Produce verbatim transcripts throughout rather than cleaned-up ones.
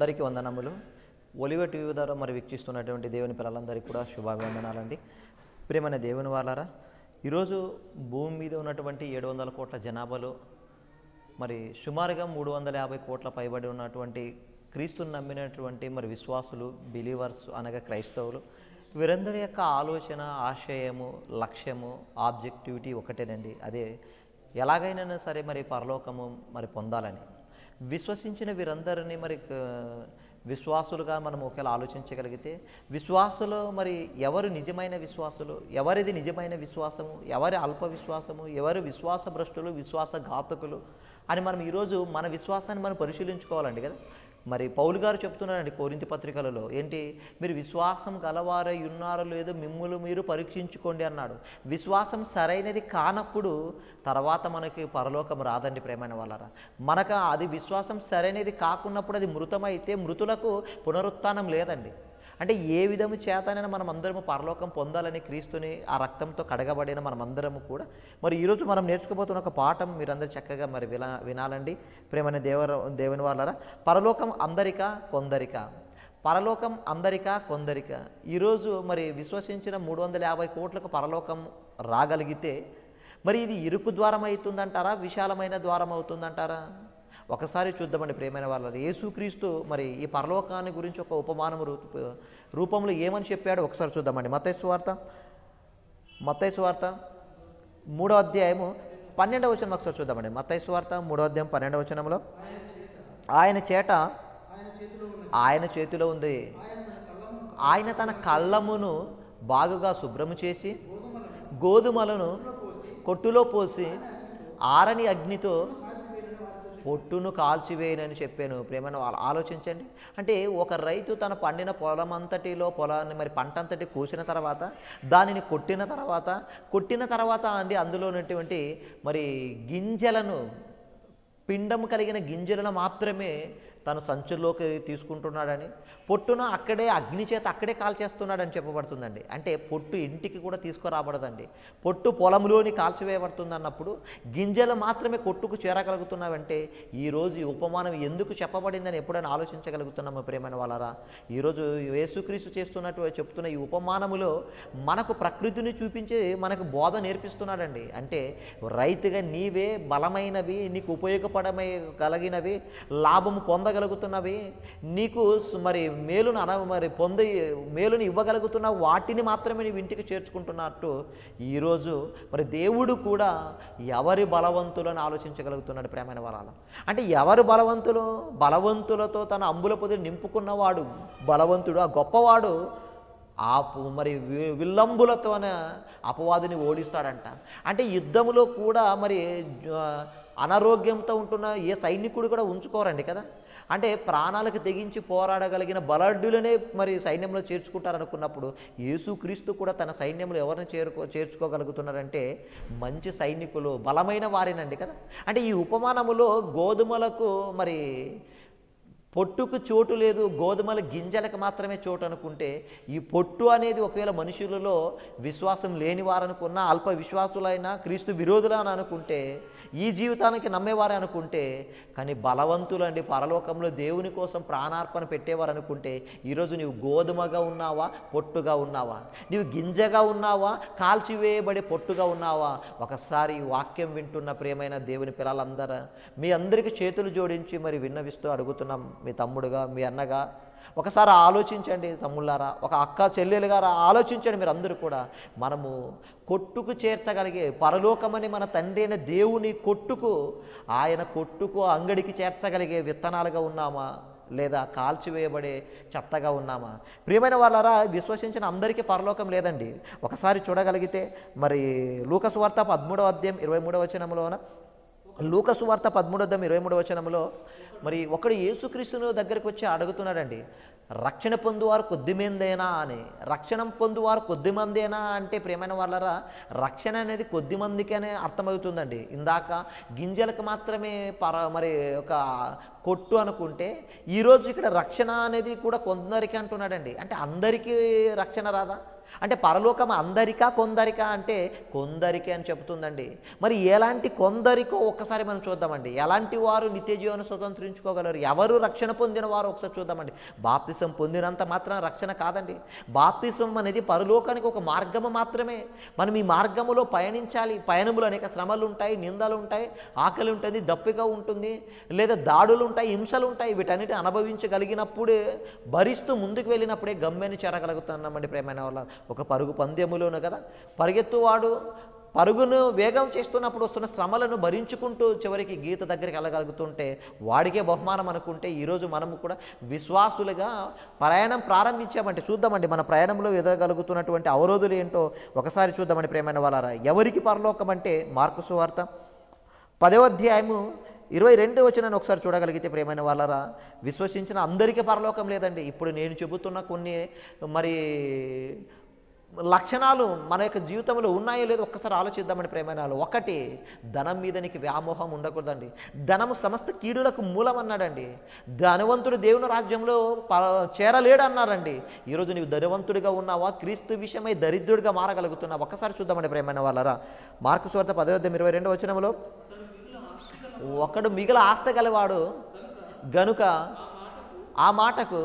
అందరికీ వందనములు. ఒలివ టీవీ ద్వారా మరి వీక్షిస్తున్నటువంటి దేవుని పిల్లలందరికీ కూడా శుభాభివందనాలండి. ప్రియమైన దేవుని వాళ్ళారా, ఈరోజు భూమి మీద ఉన్నటువంటి ఏడు వందల కోట్ల జనాభాలో మరి సుమారుగా మూడు వందల యాభై కోట్ల పైబడి ఉన్నటువంటి క్రీస్తుని నమ్మినటువంటి మరి విశ్వాసులు, బిలీవర్స్ అనగా క్రైస్తవులు, వీరందరి యొక్క ఆలోచన, ఆశయము, లక్ష్యము, ఆబ్జెక్టివిటీ ఒకటేనండి. అదే ఎలాగైనా సరే మరి పరలోకము మరి పొందాలని విశ్వసించిన వీరందరినీ మరి విశ్వాసులుగా మనం ఒకవేళ ఆలోచించగలిగితే, విశ్వాసులు మరి ఎవరు నిజమైన విశ్వాసులు, ఎవరిది నిజమైన విశ్వాసము, ఎవరి అల్ప విశ్వాసము, ఎవరు విశ్వాస భ్రష్టులు, విశ్వాస ఘాతకులు అని మనం ఈరోజు మన విశ్వాసాన్ని మనం పరిశీలించుకోవాలండి కదా. మరి పౌలు గారు చెప్తున్నారండి కొరింథీ పత్రికలలో, ఏంటి మీరు విశ్వాసం గలవారై ఉన్నారో లేదో మిమ్ములు మీరు పరీక్షించుకోండి అన్నాడు. విశ్వాసం సరైనది కానప్పుడు తర్వాత మనకి పరలోకం రాదండి ప్రేమైన వాళ్ళరా. మనకు అది విశ్వాసం సరైనది కాకున్నప్పుడు అది మృతమైతే మృతులకు పునరుత్థానం లేదండి. అంటే ఏ విధము చేతనైనా మనం అందరము పరలోకం పొందాలని క్రీస్తుని ఆ రక్తంతో కడగబడిన మనం అందరము కూడా మరి ఈరోజు మనం నేర్చుకోబోతున్న ఒక పాఠం మీరందరూ చక్కగా మరి వినా వినాలండి ప్రేమైన దేవర దేవుని వాళ్ళరా. పరలోకం అందరికా కొందరికా, పరలోకం అందరికా కొందరికా. ఈరోజు మరి విశ్వసించిన మూడు వందల యాభై కోట్లకు పరలోకం రాగలిగితే మరి ఇది ఇరుకు ద్వారం అవుతుందంటారా, విశాలమైన ద్వారం అవుతుందంటారా? ఒకసారి చూద్దామండి ప్రియమైన వాళ్ళ. యేసుక్రీస్తు మరి ఈ పరలోకాన్ని గురించి ఒక ఉపమానం రూపంలో ఏమని చెప్పాడో ఒకసారి చూద్దామండి. మత్తయి సువార్త మత్తయి సువార్త మూడో అధ్యాయము పన్నెండవ వచనం ఒకసారి చూద్దామండి. మత్తయి సువార్త మూడో అధ్యాయం పన్నెండవ వచనంలో, ఆయన చేట ఆయన చేతిలో ఉంది, ఆయన తన కళ్ళమును బాగుగా శుభ్రము చేసి గోధుమలను కొట్టులో పోసి ఆరని అగ్నితో పొట్టును కాల్చివేయనని చెప్పాను. ప్రేమను ఆలోచించండి. అంటే ఒక రైతు తన పండిన పొలం అంతటిలో పొలాన్ని మరి పంట అంతటి కోసిన తర్వాత దానిని కొట్టిన తర్వాత కొట్టిన తర్వాత అండి అందులో ఉన్నటువంటి మరి గింజలను, పిండం కలిగిన గింజలను మాత్రమే తను సంచుల్లోకి తీసుకుంటున్నాడని, పొట్టును అక్కడే అగ్ని చేత అక్కడే కాల్చేస్తున్నాడని చెప్పబడుతుందండి. అంటే పొట్టు ఇంటికి కూడా తీసుకురాబడదండి, పొట్టు పొలంలోని కాల్చివేయబడుతుంది అన్నప్పుడు గింజలు మాత్రమే కొట్టుకు చేరగలుగుతున్నావంటే ఈరోజు ఈ ఉపమానం ఎందుకు చెప్పబడిందని ఎప్పుడైనా ఆలోచించగలుగుతున్నాము ప్రేమైన వాళ్ళరా. ఈరోజు యేసుక్రీస్తు చేస్తున్నట్టు చెప్తున్న ఈ ఉపమానములో మనకు ప్రకృతిని చూపించి మనకు బోధ నేర్పిస్తున్నాడండి. అంటే రైతుగా నీవే బలమైనవి, నీకు ఉపయోగపడమే కలిగినవి, లాభము పొంద గలుగుతున్నవి, నీకు మరి మేలును అన మరి పొంది మేలుని ఇవ్వగలుగుతున్న వాటిని మాత్రమే నీవు ఇంటికి చేర్చుకుంటున్నట్టు ఈరోజు మరి దేవుడు కూడా ఎవరి బలవంతులను ఆలోచించగలుగుతున్నాడు ప్రేమైన వరాల. అంటే ఎవరు బలవంతులు? బలవంతులతో తన అంబుల పొదిని నింపుకున్నవాడు బలవంతుడు, ఆ గొప్పవాడు ఆ మరి విల్లంబులతోనే అపవాదిని ఓడిస్తాడంట. అంటే యుద్ధములో కూడా మరి అనారోగ్యంతో ఉంటున్న ఏ సైనికుడు కూడా ఉంచుకోరండి కదా. అంటే ప్రాణాలకు తెగించి పోరాడగలిగిన బలాఢ్యులనే మరి సైన్యంలో చేర్చుకుంటారనుకున్నప్పుడు యేసుక్రీస్తు కూడా తన సైన్యంలో ఎవరిని చేరుకో చేర్చుకోగలుగుతున్నారంటే మంచి సైనికులు, బలమైన వారేనండి కదా. అంటే ఈ ఉపమానములో గోధుమలకు మరి పొట్టుకు చోటు లేదు, గోధుమల గింజలకు మాత్రమే చోటు అనుకుంటే, ఈ పొట్టు అనేది ఒకవేళ మనుషులలో విశ్వాసం లేని వారనుకున్న, అల్ప విశ్వాసులైనా క్రీస్తు విరోధులు అని అనుకుంటే, ఈ జీవితానికి నమ్మేవారు అనుకుంటే, కానీ బలవంతులు అండి పరలోకంలో దేవుని కోసం ప్రాణార్పణ పెట్టేవారు అనుకుంటే, ఈరోజు నీవు గోధుమగా ఉన్నావా, పొట్టుగా ఉన్నావా? నీవు గింజగా ఉన్నావా, కాల్చివేయబడే పొట్టుగా ఉన్నావా? ఒకసారి వాక్యం వింటున్న ప్రియమైన దేవుని పిల్లలందరూ మీ అందరికీ చేతులు జోడించి మరి విన్నవిస్తూ అడుగుతున్నాం, మీ తమ్ముడుగా, మీ అన్నగా ఒకసారి ఆలోచించండి తమ్ముళ్ళారా, ఒక అక్క చెల్లెలుగా ఆలోచించండి మీరు అందరూ కూడా. మనము కొట్టుకు చేర్చగలిగే పరలోకమని మన తండ్రి అయిన దేవుని కొట్టుకు, ఆయన కొట్టుకు అంగడికి చేర్చగలిగే విత్తనాలుగా ఉన్నామా, లేదా కాల్చివేయబడే చెత్తగా ఉన్నామా? ప్రియమైన వాళ్ళారా, విశ్వసించిన అందరికీ పరలోకం లేదండి. ఒకసారి చూడగలిగితే మరి లూకా సువార్త పదమూడవ అధ్యాయం ఇరవై మూడవ వచనంలోన, లూకా సువార్త పదమూడవ అధ్యాయం ఇరవై మూడవ వచనంలో మరి ఒకడు యేసుక్రీస్తుని దగ్గరికి వచ్చి అడుగుతున్నాడండి, రక్షణ పొందువారు కొద్దిమందేనా అని. రక్షణ పొందువారు కొద్దిమందేనా అంటే ప్రియమైన వాళ్ళరా, రక్షణ అనేది కొద్ది మందికనే అర్థమవుతుందండి. ఇందాక గింజలకు మాత్రమే పర మరి ఒక కొట్టు అనుకుంటే, ఈరోజు ఇక్కడ రక్షణ అనేది కూడా కొందరికి అంటున్నాడండి. అంటే అందరికీ రక్షణ రాదా? అంటే పరలోకం అందరికా కొందరికా అంటే కొందరికే అని చెబుతుందండి. మరి ఎలాంటి కొందరికో ఒక్కసారి మనం చూద్దామండి. ఎలాంటి వారు నిత్య జీవనం స్వతంత్రించుకోగలరు, ఎవరు రక్షణ పొందిన వారు ఒకసారి చూద్దామండి. బాప్తిసం పొందినంత మాత్రం రక్షణ కాదండి. బాప్తిసం అనేది పరలోకానికి ఒక మార్గము మాత్రమే. మనం ఈ మార్గములో పయనించాలి. పయనములు అనేక శ్రమలు ఉంటాయి, నిందలు ఉంటాయి, ఆకలి ఉంటుంది, దప్పిక ఉంటుంది, లేదా దాడులు ఉంటాయి, హింసలు ఉంటాయి. వీటన్నిటిని అనుభవించగలిగినప్పుడే, భరిస్తూ ముందుకు వెళ్ళినప్పుడే గమ్యాన్ని చేరగలుగుతున్నామండి. ప్రేమైన వాళ్ళ ఒక పరుగు పందెములోను కదా, పరిగెత్తువాడు పరుగును వేగం చేస్తున్నప్పుడు వస్తున్న శ్రమలను భరించుకుంటూ చివరికి గీత దగ్గరికి వెళ్ళగలుగుతుంటే వాడికే బహుమానం అనుకుంటే, ఈరోజు మనము కూడా విశ్వాసులుగా ప్రయాణం ప్రారంభించామంటే చూద్దామండి మన ప్రయాణంలో ఎదగలుగుతున్నటువంటి అవరోధులు ఏంటో ఒకసారి చూద్దామండి. ప్రేమైన వాళ్ళారా, ఎవరికి పరలోకం అంటే మార్కు సువార్త పదవ అధ్యాయము ఇరవై రెండు వచనాన్ని ఒకసారి చూడగలిగితే ప్రేమైన వాళ్ళరా, విశ్వసించిన అందరికీ పరలోకం లేదండి. ఇప్పుడు నేను చెబుతున్న కొన్ని మరి లక్షణాలు మన యొక్క జీవితంలో ఉన్నాయో లేదో ఒక్కసారి ఆలోచిద్దామని ప్రేమైన వాళ్ళు. ఒకటి, ధనం మీద నీకు వ్యామోహం ఉండకూడదండి. ధనము సమస్త కీడులకు మూలం అన్నాడండి. ధనవంతుడు దేవుని రాజ్యంలో చేరలేడు అన్నారండి. ఈరోజు నీవు ధనవంతుడిగా ఉన్నావా, క్రీస్తు విషయమై దరిద్రుడిగా మారగలుగుతున్నావా? ఒక్కసారి చూద్దామండి ప్రేమైన వాళ్ళరా. మార్కు సువార్త పదవ అధ్యాయం ఇరవై రెండవ వచనంలో, ఒకడు మిగిలిన ఆస్తి గలవాడు గనుక ఆ మాటకు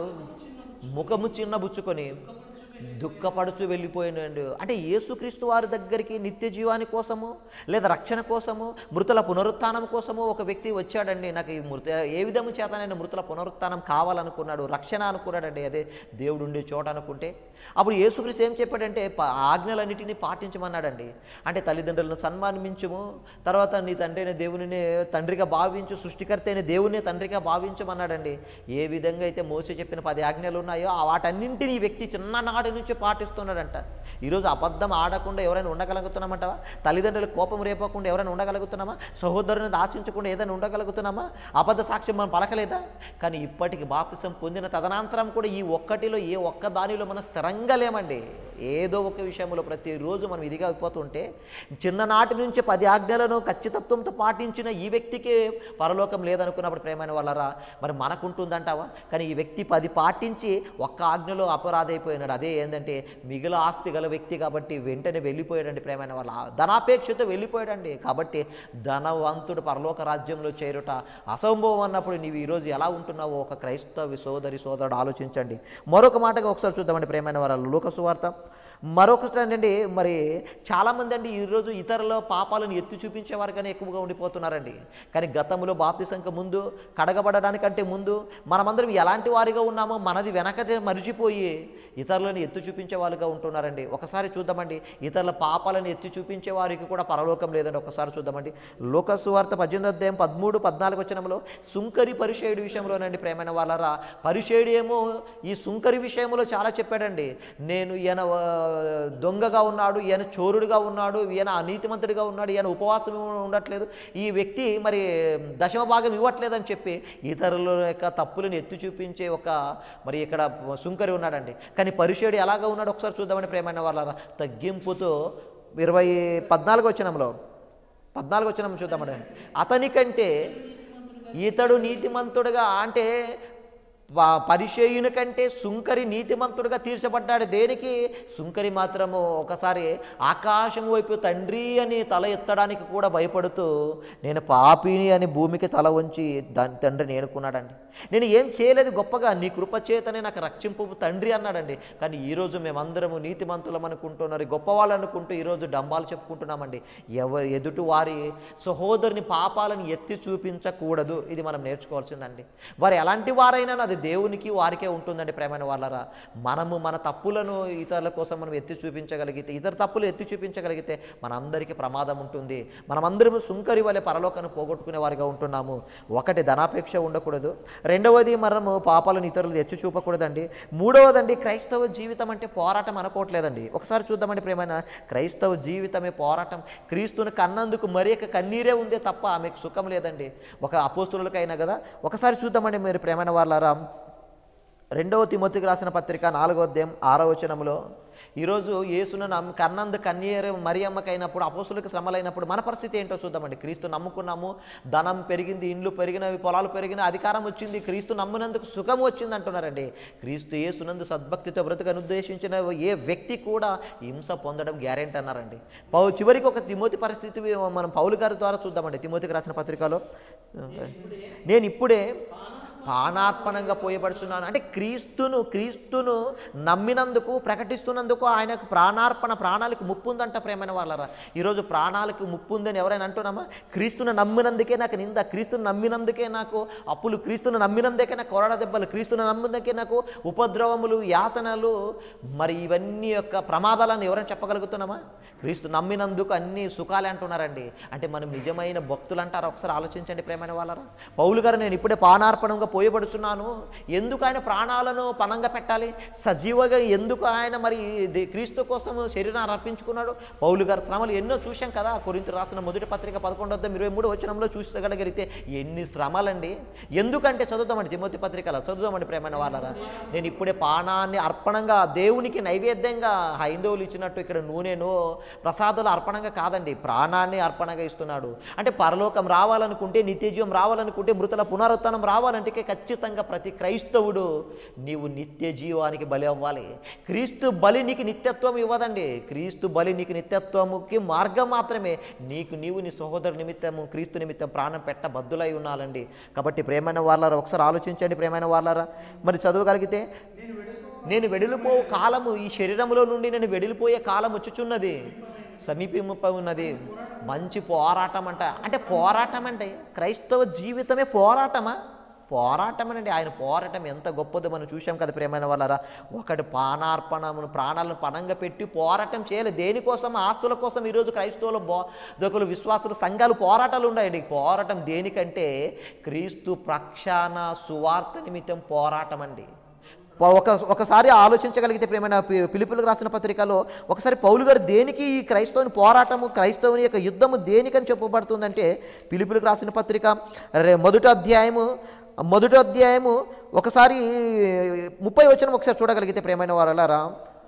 ముఖము చిన్నబుచ్చుకొని దుఃఖపడుచు వెళ్ళిపోయినాడు. అంటే యేసుక్రీస్తు వారి దగ్గరికి నిత్య జీవాని కోసము లేదా రక్షణ కోసము, మృతుల పునరుత్థానం కోసము ఒక వ్యక్తి వచ్చాడండి. నాకు ఈ మృత ఏ విధము చేత నేను మృతుల పునరుత్థానం కావాలనుకున్నాడు, రక్షణ అనుకున్నాడండి. అదే దేవుడు ఉండే చోట అనుకుంటే అప్పుడు యేసుక్రీస్తు ఏం చెప్పాడంటే ఆజ్ఞలన్నిటినీ పాటించమన్నాడండి. అంటే తల్లిదండ్రులను సన్మానించుము, తర్వాత నీ తండ్రి అయిన దేవునినే తండ్రిగా భావించు, సృష్టికర్త అయిన దేవునే తండ్రిగా భావించమన్నాడండి. ఏ విధంగా అయితే మోసే చెప్పిన పది ఆజ్ఞలు ఉన్నాయో ఆ వాటన్నింటినీ ఈ వ్యక్తి చిన్ననాటి నుంచి పాటిస్తున్నాడంట. ఈరోజు అబద్ధం ఆడకుండా ఎవరైనా ఉండగలుగుతున్నామంటావా? తల్లిదండ్రులకు కోపం రేపకుండా ఎవరైనా ఉండగలుగుతున్నామా? సహోదరుని ఆశించకుండా ఏదైనా ఉండగలుగుతున్నామా? అబద్ధ సాక్ష్యం మనం పలకలేదా? కానీ ఇప్పటికి బాప్తిసం పొందిన తదనంతరం కూడా ఈ ఒక్కటిలో ఏ ఒక్క దానిలో మనం స్థిరంగా లేమండి. ఏదో ఒక విషయంలో ప్రతిరోజు మనం ఇదిగా అయిపోతుంటే, చిన్ననాటి నుంచి పది ఆజ్ఞలను ఖచ్చితత్వంతో పాటించిన ఈ వ్యక్తికి పరలోకం లేదనుకున్నప్పుడు ప్రేమైన వాళ్ళరా, మరి మనకుంటుందంటావా? కానీ ఈ వ్యక్తి పది పాటించి ఒక్క ఆజ్ఞలో అపరాధ అయిపోయినాడు. అదే ఏంటంటే మిగిలిన ఆస్తి గల వ్యక్తి కాబట్టి వెంటనే వెళ్ళిపోయాడండి. ప్రేమైన వాళ్ళ ధనాపేక్షతో వెళ్ళిపోయాడండి. కాబట్టి ధనవంతుడు పరలోక రాజ్యంలో చేరుట అసంభవం అన్నప్పుడు నీవు ఈరోజు ఎలా ఉంటున్నావో ఒక క్రైస్తవ సోదరి సోదరుడు ఆలోచించండి. మరొక మాటగా ఒకసారి చూద్దామండి ప్రేమైన వారు. లూకా సువార్త మరొకటి ఏంటండి, మరి చాలామంది అండి ఈరోజు ఇతరుల పాపాలను ఎత్తి చూపించేవారు కానీ ఎక్కువగా ఉండిపోతున్నారండి. కానీ గతంలో బాప్తిసంకు ముందు, కడగబడడానికంటే ముందు మనమందరం ఎలాంటి వారిగా ఉన్నామో మనది వెనకదే మరిచిపోయి ఇతరులను ఎత్తి చూపించే వాళ్ళుగా ఉంటున్నారండి. ఒకసారి చూద్దామండి, ఇతరుల పాపాలను ఎత్తి చూపించే వారికి కూడా పరలోకం లేదండి. ఒకసారి చూద్దామండి లూకా సువార్త పద్దెనిమిది అధ్యాయం పదమూడు పద్నాలుగు వచనంలో సుంకరి పరిచయుడి విషయంలోనండి ప్రేమైన వాళ్ళరా. పరిచయుడు ఏమో ఈ సుంకరి విషయంలో చాలా చెప్పాడండి. నేను ఈయన దొంగగా ఉన్నాడు, ఈయన చోరుడుగా ఉన్నాడు, ఈయన అనీతిమంతుడిగా ఉన్నాడు, ఈయన ఉపవాసం ఉండట్లేదు, ఈ వ్యక్తి మరి దశమ భాగం ఇవ్వట్లేదని చెప్పి ఇతరుల యొక్క తప్పులను ఎత్తి చూపించే ఒక మరి ఇక్కడ సుంకరి ఉన్నాడండి. కానీ పరిచయుడు ఎలాగా ఉన్నాడు ఒకసారి చూద్దామని ప్రేమైన వాళ్ళ. తగ్గింపుతో ఇరవై పద్నాలుగు వచనంలో పద్నాలుగు వచనం చూద్దామండి. అతని కంటే ఇతడు నీతిమంతుడుగా, అంటే పరిచయుని కంటే సుంకరి నీతిమంతుడుగా తీర్చబడ్డాడు. దేనికి? సుంకరి మాత్రము ఒకసారి ఆకాశం వైపు తండ్రి అని తల ఎత్తడానికి కూడా భయపడుతూ నేను పాపిని అని భూమికి తల వంచి దాని తండ్రిని ఏనుకున్నాడండి. నేను ఏం చేయలేదు గొప్పగా, నీ కృపచేతనే నాకు రక్షింపు తండ్రి అన్నాడండి. కానీ ఈరోజు మేమందరము నీతిమంతులం అనుకుంటున్నారు, గొప్పవాళ్ళు అనుకుంటూ ఈరోజు డంబాలు చెప్పుకుంటున్నామండి. ఎవరు ఎదుటి వారి సహోదరుని పాపాలను ఎత్తి చూపించకూడదు. ఇది మనం నేర్చుకోవాల్సిందండి. వారు ఎలాంటి వారైనా అది దేవునికి వారికే ఉంటుందండి ప్రేమైన వాళ్ళరా. మనము మన తప్పులను ఇతరుల కోసం మనం ఎత్తి చూపించగలిగితే, ఇతర తప్పులు ఎత్తి చూపించగలిగితే మనందరికీ ప్రమాదం ఉంటుంది. మనమందరము సుంకరి వలె పరలోకాన్ని పోగొట్టుకునే వారిగా ఉంటున్నాము. ఒకటి, ధనాపేక్ష ఉండకూడదు. రెండవది, మనము పాపాలను ఇతరులు ఎత్తి చూపకూడదండి. మూడవదండి, క్రైస్తవ జీవితం అంటే పోరాటం అనుకోవట్లేదండి. ఒకసారి చూద్దామండి ప్రేమైన, క్రైస్తవ జీవితమే పోరాటం. క్రీస్తుని కన్నందుకు మరి యొక్క కన్నీరే ఉందే తప్ప ఆమెకు సుఖం లేదండి. ఒక అపోస్తులకైనా కదా. ఒకసారి చూద్దామండి మీరు ప్రేమైన వాళ్ళరా, రెండవ తిమోతికి రాసిన పత్రిక నాలుగో అధ్యాయం ఆరో వచనంలో ఈరోజు యేసును నమ్ము కన్నందు కన్యర మరియమ్మకైనప్పుడు అపోస్తులకు శ్రమలైనప్పుడు మన పరిస్థితి ఏంటో చూద్దామండి. క్రీస్తు నమ్ముకున్నాము, ధనం పెరిగింది, ఇండ్లు పెరిగినవి, పొలాలు పెరిగిన, అధికారం వచ్చింది, క్రీస్తు నమ్మినందుకు సుఖం వచ్చింది అంటున్నారండి. క్రీస్తు యేసునందు సద్భక్తితో బ్రతుకను ఉద్దేశించిన ఏ వ్యక్తి కూడా హింస పొందడం గ్యారెంటీ అన్నారండి. పౌ చివరికి ఒక తిమోతి పరిస్థితి మనం పౌలు గారి ద్వారా చూద్దామండి. తిమోతికి రాసిన పత్రికలో నేను ఇప్పుడే పానార్పణంగా పోయబడుచున్నాను అంటే క్రీస్తును క్రీస్తును నమ్మినందుకు ప్రకటిస్తున్నందుకు ఆయనకు ప్రాణార్పణ ప్రాణాలకు ముప్పు ఉందంట. ప్రేమైన వాళ్ళరా, ఈరోజు ప్రాణాలకు ముప్పు ఉందని ఎవరైనా అంటున్నామా? క్రీస్తును నమ్మినందుకే నాకు నింద, క్రీస్తును నమ్మినందుకే నాకు అప్పులు, క్రీస్తును నమ్మినందుకే నాకు కొరడ దెబ్బలు, క్రీస్తును నమ్మినందుకే నాకు ఉపద్రవములు, యాతనలు, మరి ఇవన్నీ యొక్క ప్రమాదాలను ఎవరైనా చెప్పగలుగుతున్నామా? క్రీస్తు నమ్మినందుకు అన్ని సుఖాలే అంటున్నారండి. అంటే మనం నిజమైన భక్తులు అంటారా? ఒకసారి ఆలోచించండి ప్రేమైన వాళ్ళరా. పౌలు గారు నేను ఇప్పుడే పానార్పణంగా పోయబడుచున్నాను, ఎందుకు ఆయన ప్రాణాలను పణంగా పెట్టాలి? సజీవగా ఎందుకు ఆయన మరి క్రీస్తు కోసం శరీరాన్ని అర్పించుకున్నాడు? పౌలు గారి శ్రమలు ఎన్నో చూశాం కదా. కొరింథీ రాసిన మొదటి పత్రిక పదకొండవ అధ్యాయం ఇరవై మూడు వచనంలో చూసగలిగితే ఎన్ని శ్రమలండి. ఎందుకంటే చదువుతామండి తిమోతి పత్రికలో చదువుతామండి ప్రేమైన వాళ్ళరా. నేను ఇప్పుడే పానాన్ని అర్పణంగా దేవునికి నైవేద్యంగా హైందవులు ఇచ్చినట్టు ఇక్కడ నూనెను ప్రసాదాలు అర్పణంగా కాదండి, ప్రాణాన్ని అర్పణగా ఇస్తున్నాడు. అంటే పరలోకం రావాలనుకుంటే, నిత్యజీవం రావాలనుకుంటే, మృతుల పునరుత్థానం రావాలంటే ఖచ్చితంగా ప్రతి క్రైస్తవుడు నీవు నిత్య జీవానికి బలి అవ్వాలి. క్రీస్తు బలి నీకు నిత్యత్వం ఇవ్వదండి. క్రీస్తు బలి నీకు నిత్యత్వముకి మార్గం మాత్రమే. నీకు నీవు నీ సహోదరు నిమిత్తము క్రీస్తు నిమిత్తం ప్రాణం పెట్ట బద్దులై ఉన్నాలండి. కాబట్టి ప్రేమైన వాళ్ళారా ఒకసారి ఆలోచించండి ప్రేమైన వాళ్ళారా. మరి చదవగలిగితే నేను వెడిలిపో కాలము, ఈ శరీరంలో నుండి నేను వెడిలిపోయే కాలం వచ్చుచున్నది, సమీపంపై ఉన్నది. మంచి పోరాటం అంట. అంటే పోరాటం అంటే క్రైస్తవ జీవితమే పోరాటమా? పోరాటం అనండి. ఆయన పోరాటం ఎంత గొప్పదో మనం చూసాం కదా ప్రేమైన వాళ్ళరా. ఒకటి పానార్పణమును ప్రాణాలను పణంగా పెట్టి పోరాటం చేయాలి. దేనికోసం? ఆస్తుల కోసం. ఈరోజు క్రైస్తవులు బోధకులు విశ్వాసులు సంఘాలు పోరాటాలు ఉన్నాయండి. పోరాటం దేనికంటే క్రీస్తు ప్రక్షాళన సువార్త నిమిత్తం పోరాటం అండి. ఒక ఒకసారి ఆలోచించగలిగితే ప్రేమైన ఫిలిప్పీయులకు రాసిన పత్రికలో ఒకసారి పౌలు గారు దేనికి ఈ క్రైస్తవుని పోరాటము, క్రైస్తవుని యొక్క యుద్ధము దేనికని చెప్పబడుతుందంటే ఫిలిప్పీయులకు రాసిన పత్రిక మొదటి అధ్యాయము మొదటి అధ్యాయము ఒకసారి ముప్పై వచనం ఒకసారి చూడగలిగితే ప్రేమైన వారలారా,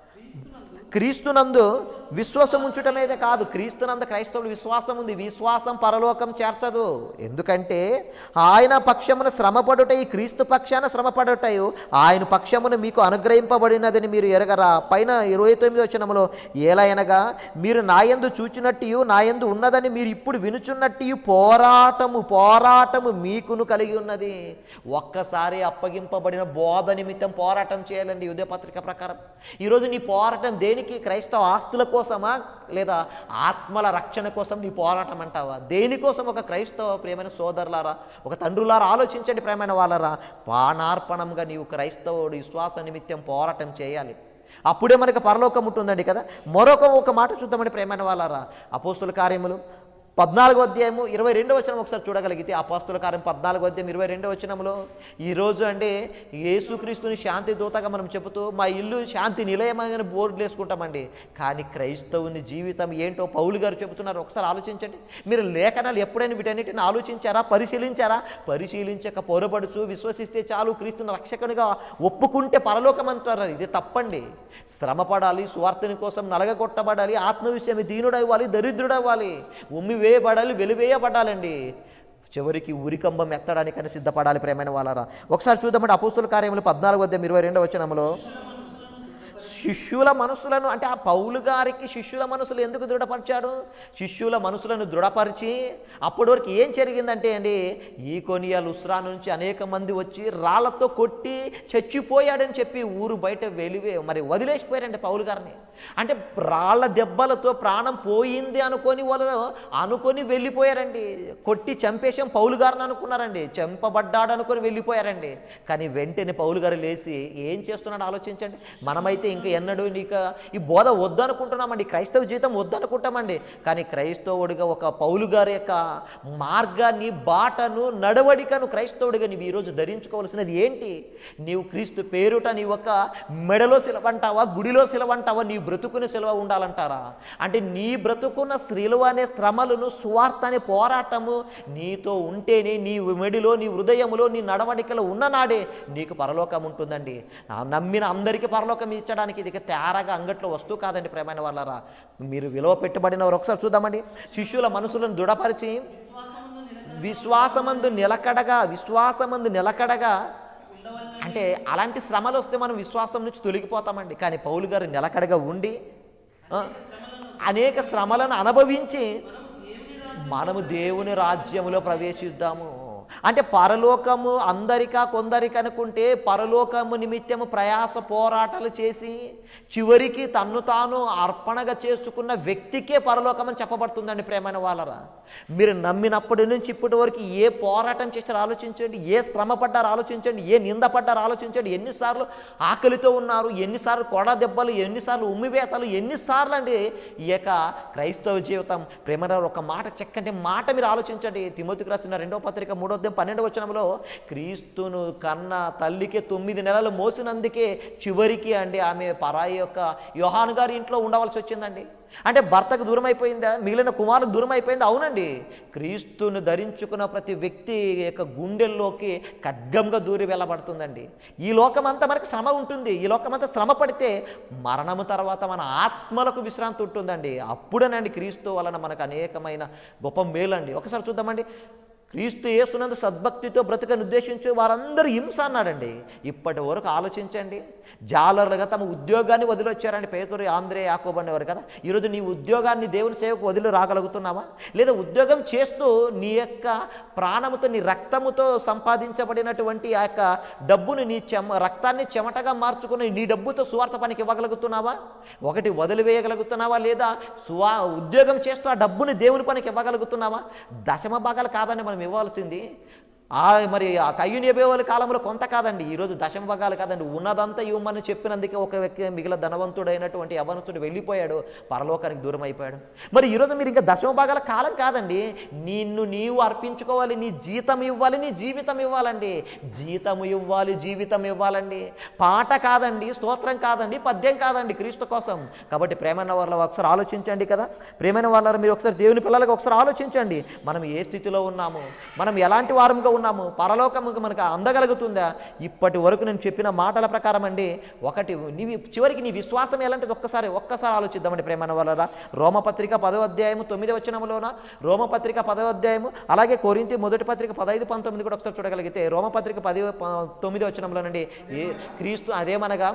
క్రీస్తునందు విశ్వాసం ఉంచటమేదే కాదు, క్రీస్తునందు క్రైస్తవులు విశ్వాసం ఉంది. విశ్వాసం పరలోకం చేర్చదు. ఎందుకంటే ఆయన పక్షమున శ్రమపడుటయు, క్రీస్తు పక్షాన శ్రమపడుటయు ఆయన పక్షమును మీకు అనుగ్రహింపబడినదని మీరు ఎరగరా. పైన ఇరవై తొమ్మిది వచనములో ఏలయనగా మీరు నాయందు చూచినట్టు నాయందు ఉన్నదని మీరు ఇప్పుడు వినుచున్నట్టు పోరాటము పోరాటము మీకును కలిగి ఉన్నది. ఒక్కసారి అప్పగింపబడిన బోధ నిమిత్తం పోరాటం చేయాలండి యూదా పత్రిక ప్రకారం. ఈరోజు నీ పోరాటం దేనికి? క్రైస్తవ ఆస్తుల కోసమా లేదా ఆత్మల రక్షణ కోసం నీ పోరాటం అంటావా? దేనికోసం? ఒక క్రైస్తవ ప్రేమైన సోదరులారా, ఒక తండ్రులారా ఆలోచించండి ప్రేమైన వాళ్ళరా. పానార్పణంగా నీవు క్రైస్తవుడు విశ్వాస నిమిత్తం పోరాటం చేయాలి. అప్పుడే మనకు పరలోకం ఉంటుందండి కదా. మరొక ఒక మాట చూద్దామండి ప్రేమైన వాళ్ళరా. అపోస్తుల కార్యములు పద్నాలుగో అధ్యాయము ఇరవై రెండో వచనం ఒకసారి చూడగలిగితే, అపోస్తుల కార్యం పద్నాలుగో అధ్యాయం ఇరవై రెండో వచనంలో ఈరోజు అంటే యేసుక్రీస్తుని శాంతి దూతగా మనం చెబుతూ మా ఇల్లు శాంతి నిలయమని బోర్డులు వేసుకుంటామండి. కానీ క్రైస్తవుని జీవితం ఏంటో పౌలు గారు చెబుతున్నారు. ఒకసారి ఆలోచించండి. మీరు లేఖనాలు ఎప్పుడైనా వీటన్నిటిని ఆలోచించారా? పరిశీలించారా? పరిశీలించక పొరపడుచు విశ్వసిస్తే చాలు క్రీస్తుని రక్షకునిగా ఒప్పుకుంటే పరలోకం అంటారు. ఇది తప్పండి. శ్రమపడాలి, సువార్తని కోసం నలగగొట్టబడాలి, ఆత్మవిషయం దీనుడవ్వాలి, దరిద్రుడవ్వాలి, ఉమ్మి వేయబడాలి, వెలివేయబడాలండి. చివరికి ఉరికంబం ఎత్తడానికని సిద్ధపడాలి ప్రేమైన వాళ్ళరా. ఒకసారి చూద్దామంటే అపోస్తుల కార్యములు పద్నాలుగు అధ్యాయం ఇరవై రెండో వచనంలో శిష్యుల మనసులను, అంటే ఆ పౌలు గారికి శిష్యుల మనసులు ఎందుకు దృఢపరిచాడు? శిష్యుల మనసులను దృఢపరిచి అప్పటి వరకు ఏం జరిగిందంటే అండి, ఈ కొనియా లుస్రా నుంచి అనేక మంది వచ్చి రాళ్లతో కొట్టి చచ్చిపోయాడని చెప్పి ఊరు బయట వెలివే మరి వదిలేసిపోయారండి పౌలు గారిని. అంటే రాళ్ల దెబ్బలతో ప్రాణం పోయింది అనుకొని వాళ్ళు అనుకొని వెళ్ళిపోయారండి. కొట్టి చంపేశాం పౌలు గారిని అనుకున్నారండి, చంపబడ్డాడు అనుకొని వెళ్ళిపోయారండి. కానీ వెంటనే పౌలు గారు లేచి ఏం చేస్తున్నాడు ఆలోచించండి. మనమైతే ఇంక ఎన్నడూ నీకు ఈ బోధ వద్దనుకుంటున్నామండి, క్రైస్తవ జీవితం వద్దనుకుంటామండి. కానీ క్రైస్తవుడిగా ఒక పౌలు గారి యొక్క మార్గాన్ని, బాటను, నడవడికను క్రైస్తవుడిగా నీవు ఈరోజు ధరించుకోవాల్సినది ఏంటి? నీవు క్రీస్తు పేరుట నీ ఒక మెడలో సిలవంటావా, గుడిలో సిలవంటావా, నీ బ్రతుకుని సిలువ ఉండాలంటారా? అంటే నీ బ్రతుకున్న సిలువ అనే శ్రమలను, సువార్త అనే పోరాటము నీతో ఉంటేనే, నీ మెడిలో, నీ హృదయములో, నీ నడవడికలో ఉన్ననాడే నీకు పరలోకం ఉంటుందండి. నమ్మిన అందరికీ పరలోకం ఇచ్చడానికి ఇది తేరగా అంగట్లో వస్తువు కాదండి ప్రేమైన వాళ్ళరా. మీరు విలువ పెట్టుబడిన వారు ఒకసారి చూద్దామండి. శిష్యుల మనసులను దృఢపరిచి విశ్వాసమందు నిలకడగా, విశ్వాసమందు నిలకడగా అంటే అలాంటి శ్రమలు వస్తే మనం విశ్వాసం నుంచి తొలగిపోతామండి. కానీ పౌలు గారు నిలకడగా ఉండి అనేక శ్రమలను అనుభవించి మనము దేవుని రాజ్యములో ప్రవేశిద్దాము. అంటే పరలోకము అందరికా కొందరికి అనుకుంటే, పరలోకము నిమిత్తము ప్రయాస పోరాటాలు చేసి చివరికి తన్ను తాను అర్పణగా చేసుకున్న వ్యక్తికే పరలోకం అని చెప్పబడుతుందండి ప్రేమైన వాళ్ళరా. మీరు నమ్మినప్పటి నుంచి ఇప్పటి వరకు ఏ పోరాటం చేశారో ఆలోచించండి, ఏ శ్రమ పడ్డారో ఆలోచించండి, ఏ నింద పడ్డారో ఆలోచించండి. ఎన్నిసార్లు ఆకలితో ఉన్నారు, ఎన్నిసార్లు కొడ దెబ్బలు, ఎన్నిసార్లు ఉమ్మివేతలు, ఎన్నిసార్లు అండి ఈ యొక్క క్రైస్తవ జీవితం. ప్రేమైన ఒక మాట, చక్కటి మాట మీరు ఆలోచించండి. తిమోతికి రాసిన రెండో పత్రిక మూడో పన్నెండు వచనంలో క్రీస్తును కన్న తల్లికి తొమ్మిది నెలలు మోసినందుకే చివరికి అండి ఆమె పరాయి యొక్క యోహాను గారి ఇంట్లో ఉండవలసి వచ్చిందండి. అంటే భర్తకు దూరం అయిపోయిందా, మిగిలిన కుమారులకు దూరం అయిపోయిందా? అవునండి. క్రీస్తును ధరించుకున్న ప్రతి వ్యక్తి యొక్క గుండెల్లోకి ఖడ్గంగా దూరి వెళ్ళబడుతుందండి. ఈ లోకమంతా మనకు శ్రమ ఉంటుంది. ఈ లోకమంతా శ్రమ పడితే మరణము తర్వాత మన ఆత్మలకు విశ్రాంతి ఉంటుందండి. అప్పుడేనండి క్రీస్తు వలన మనకు అనేకమైన గొప్ప మేలండి. ఒకసారి చూద్దామండి. క్రీస్తు యేసునందు సద్భక్తితో బ్రతకని ఉద్దేశించి వారందరూ హింస అన్నాడండి. ఇప్పటి వరకు ఆలోచించండి. జాలరులుగా తమ ఉద్యోగాన్ని వదిలొచ్చారండి పేతురు, ఆంద్రే, యాకోబు అనేవారు కదా. ఈరోజు నీ ఉద్యోగాన్ని దేవుని సేవకు వదిలి రాగలుగుతున్నావా? లేదా ఉద్యోగం చేస్తూ నీ యొక్క ప్రాణముతో, నీ రక్తముతో సంపాదించబడినటువంటి ఆ యొక్క డబ్బును, నీ చెమ రక్తాన్ని చెమటగా మార్చుకుని నీ డబ్బుతో సువార్త పనికి ఇవ్వగలుగుతున్నావా? ఒకటి వదిలివేయగలుగుతున్నావా? లేదా సువా ఉద్యోగం చేస్తూ ఆ డబ్బుని దేవుని పనికి ఇవ్వగలుగుతున్నావా? దశమ భాగాలు కాదని మనం ఇవ్వాల్సింది. ఆ మరి ఆ కయ్యూని ఎబేవాళ్ళ కాలంలో కొంత కాదండి, ఈరోజు దశమ భాగాలు కాదండి, ఉన్నదంతా ఇవ్వమని చెప్పినందుకే ఒక వ్యక్తి మిగిలిన ధనవంతుడైనటువంటి యవనస్తుడు వెళ్ళిపోయాడు, పరలోకానికి దూరం అయిపోయాడు. మరి ఈరోజు మీరు ఇంకా దశమ భాగాల కాలం కాదండి, నిన్ను నీవు అర్పించుకోవాలి, నీ జీతం ఇవ్వాలి, నీ జీవితం ఇవ్వాలండి. జీతము ఇవ్వాలి, జీవితం ఇవ్వాలండి. పాట కాదండి, స్తోత్రం కాదండి, పద్యం కాదండి, క్రీస్తు కోసం. కాబట్టి ప్రేమైన వాళ్ళ ఒకసారి ఆలోచించండి కదా. ప్రేమైన వాళ్ళ మీరు ఒకసారి దేవుని పిల్లలకు ఒకసారి ఆలోచించండి. మనం ఏ స్థితిలో ఉన్నాము, మనం ఎలాంటి వారముగా ఉన్నాము, పరలోకముకు మనకు అందగలుగుతుందా? ఇప్పటి వరకు నేను చెప్పిన మాటల ప్రకారం అండి, ఒకటి నీవి చివరికి నీ విశ్వాసం ఎలాంటిది ఒక్కసారి ఒక్కసారి ఆలోచిద్దామండి ప్రేమైన వాళ్ళరా. రోమపత్రిక పదవ అధ్యాయము తొమ్మిది వచనంలోన, రోమపత్రిక పదవ అధ్యాయము, అలాగే కొరింథీ మొదటి పత్రిక పదహైదు పంతొమ్మిది కూడా ఒకసారి చూడగలిగితే, రోమపత్రిక పది తొమ్మిది వచనంలోనండి ఏ క్రీస్తు అదేమనగా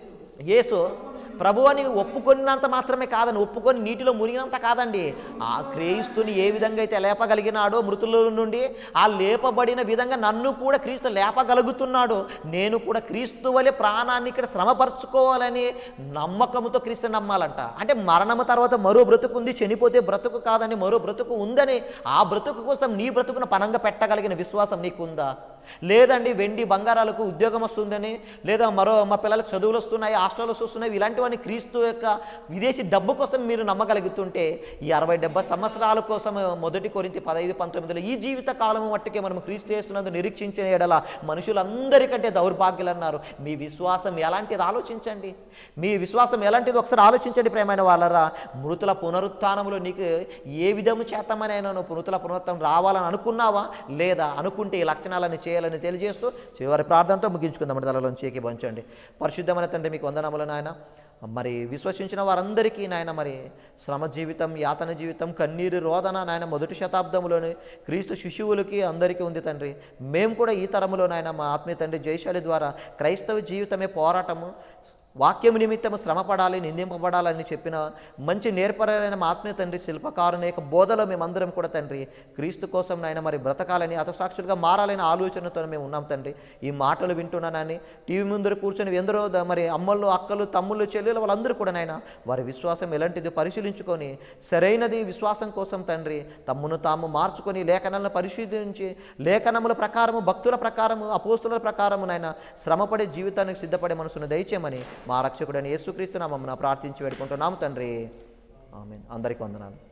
యేసు ప్రభు అని ఒప్పుకున్నంత మాత్రమే కాదండి, ఒప్పుకొని నీటిలో మునిగినంత కాదండి, ఆ క్రీస్తుని ఏ విధంగా అయితే లేపగలిగినాడో మృతుల నుండి, ఆ లేపబడిన విధంగా నన్ను కూడా క్రీస్తు లేపగలుగుతున్నాడు. నేను కూడా క్రీస్తు వలె ప్రాణాన్ని ఇక్కడ శ్రమపరచుకోవాలని నమ్మకంతో క్రీస్తు నమ్మాలంట. అంటే మరణము తర్వాత మరో బ్రతుకు ఉంది, చనిపోతే బ్రతుకు కాదని మరో బ్రతుకు ఉందని, ఆ బ్రతుకు కోసం నీ బ్రతుకును పనంగా పెట్టగలిగిన విశ్వాసం నీకుందా? లేదండి వెండి బంగారాలకు ఉద్యోగం వస్తుందని, లేదా మరో మా పిల్లలకు చదువులు వస్తున్నాయి, హాస్టల్స్ వస్తున్నాయి, ఇలాంటివన్నీ క్రీస్తు యొక్క విదేశీ డబ్బు కోసం మీరు నమ్మగలుగుతుంటే, ఈ అరవై డెబ్బై సంవత్సరాల కోసం మొదటి కొరింథీ పదహైదు పంతొమ్మిదిలో ఈ జీవిత కాలము మట్టుకే మనం క్రీస్తు యేసునందు నిరీక్షించిన ఎడల మనుషులందరికంటే దౌర్భాగ్యులు అన్నారు. మీ విశ్వాసం ఎలాంటిది ఆలోచించండి. మీ విశ్వాసం ఎలాంటిది ఒకసారి ఆలోచించండి ప్రేమైన వాళ్ళరా. మృతుల పునరుత్థానంలో నీకు ఏ విధము చేతమనైనా మృతుల పునరుత్థానం రావాలని అనుకున్నావా? లేదా అనుకుంటే ఈ లక్షణాలను చేయాలని తెలియజేస్తూ చివరి ప్రార్థనతో ముగించుకుందాం. తలలోంచి చేకి పంచండి. పరిశుద్ధమైన తండ్రి మీకు వందనములు నాయన. మరి విశ్వసించిన వారందరికీ నాయన మరి శ్రమ జీవితం, యాతన జీవితం, కన్నీరు రోదన నాయన మొదటి శతాబ్దంలోని క్రీస్తు శిశువులకి అందరికీ ఉంది తండ్రి. మేము కూడా ఈ తరములో నాయన మా ఆత్మీయ తండ్రి జయశాలి ద్వారా క్రైస్తవ జీవితమే పోరాటము, వాక్యము నిమిత్తము శ్రమపడాలి, నిందింపబడాలని చెప్పిన మంచి నేర్పరైన మా ఆత్మీయ తండ్రి శిల్పకారుని యొక్క బోధలో మేమందరం కూడా తండ్రి క్రీస్తు కోసం నాయన మరి బ్రతకాలని, హతసాక్షులుగా మారాలని ఆలోచనతో మేము ఉన్నాం తండ్రి. ఈ మాటలు వింటున్నానని టీవీ ముందర కూర్చొని ఎందరో మరి అమ్మలు, అక్కలు, తమ్ముళ్ళు, చెల్లెలు వాళ్ళందరూ కూడా నాయన వారి విశ్వాసం ఎలాంటిది పరిశీలించుకొని సరైనది విశ్వాసం కోసం తండ్రి తమ్మును తాము మార్చుకొని లేఖనాలను పరిశీలించి లేఖనముల ప్రకారము, భక్తుల ప్రకారము, అపోస్తుల ప్రకారము నాయన శ్రమపడే జీవితానికి సిద్ధపడే మనసును దయచేయమని మా రక్షకుడైన యేసుక్రీస్తు నామమున ప్రార్థించి వేడుకుంటున్నాము తండ్రి. ఆమేన్. అందరికీ వందనాలు.